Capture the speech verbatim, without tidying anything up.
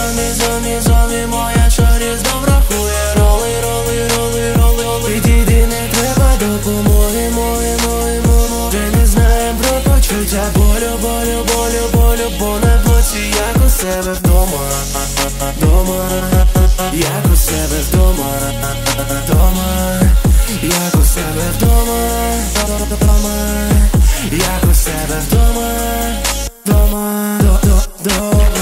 зомбі, зомбі, зомбі, моя шорі знов рахує. Роли, роли, роли, роли, роли. Підійди, не треба допомоги, мої, мої, мої. Вже не знаєм про почуття болю, болю, болю, болю. Бо на боці, як у себе вдома, дома, як у себе вдома, дома, як у себе вдома, дома, як у себе вдома, дома, до, до, до.